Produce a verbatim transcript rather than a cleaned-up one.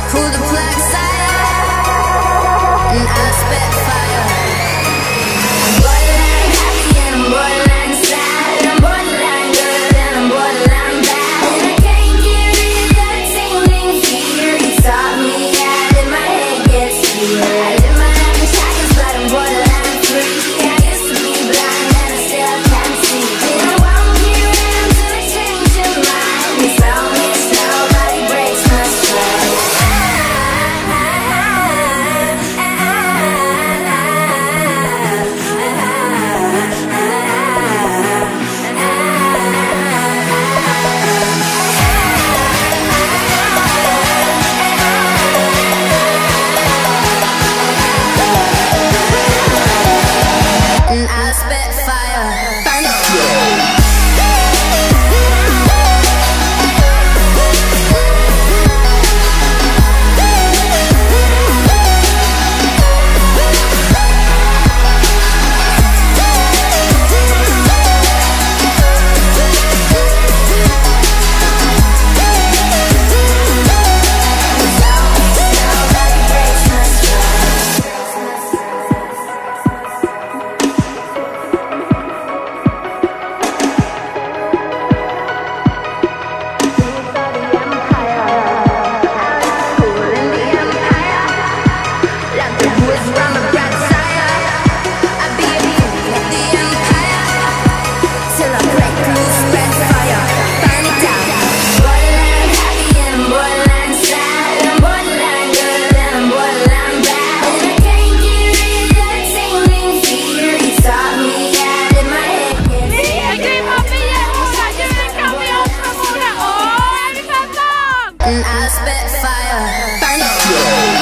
Pull the plug side and I spit fire. I'm borderline happy and I'm borderline sad. I'm borderline good and I'm borderline bad. And I can't get rid of that tingling fear. You taught me how in my head gets clear. I live my life in shackles but I'm borderline free. I used to be blind and I still can't see. And I won't get around to change your mind. You tell me nobody breaks my stride. And I spit fire. Burn it. And I spit fire. Burn it.